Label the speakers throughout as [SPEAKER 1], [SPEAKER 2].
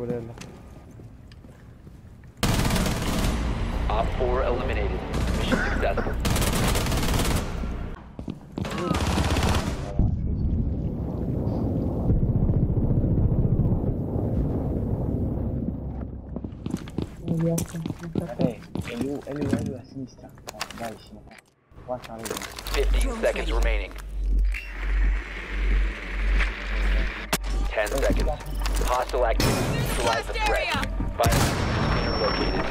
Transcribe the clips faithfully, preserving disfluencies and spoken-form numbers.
[SPEAKER 1] Purella.
[SPEAKER 2] Op four eliminated. Mission successful.
[SPEAKER 3] Hey, ele, ele, ele é sinistra. Vai, watch out.
[SPEAKER 2] Fifteen seconds remaining. Ten seconds. Hostile activity. Neutralize the threat. Biocontainer located.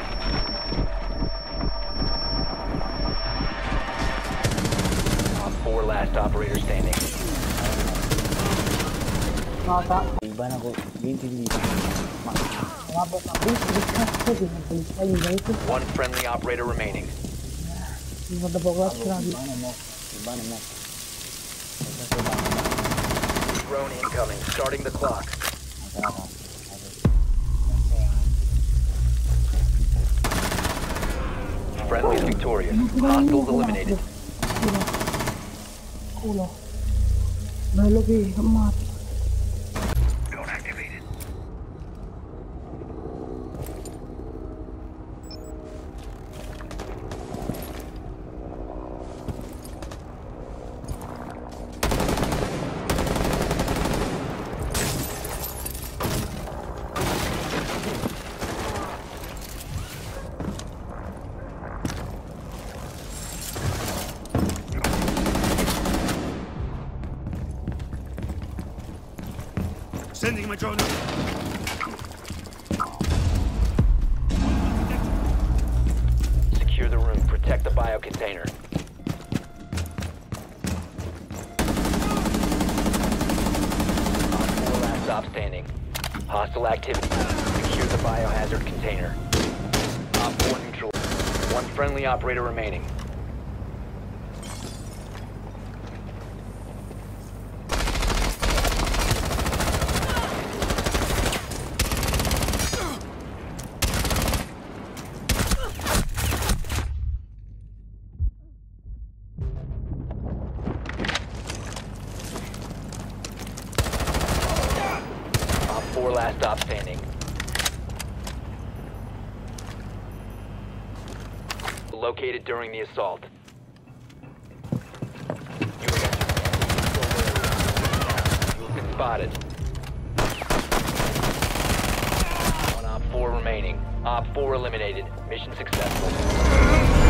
[SPEAKER 2] Op four last operator standing.
[SPEAKER 3] Iban ako, vinte dito.
[SPEAKER 2] One friendly operator remaining.
[SPEAKER 3] Iban mo, iban mo.
[SPEAKER 2] Drone incoming. Starting the clock. Friendly is victorious. Hostiles eliminated.
[SPEAKER 4] Culo. No lo vi, mate.
[SPEAKER 2] Drone activated.
[SPEAKER 5] Sending my drone.
[SPEAKER 2] Secure the room. Protect the biocontainer. Op four last stop standing. Hostile activity. Secure the biohazard container. Op four neutral. One friendly operator remaining. Four last stop standing. Located during the assault. You have been spotted. One op four remaining. Op four eliminated. Mission successful.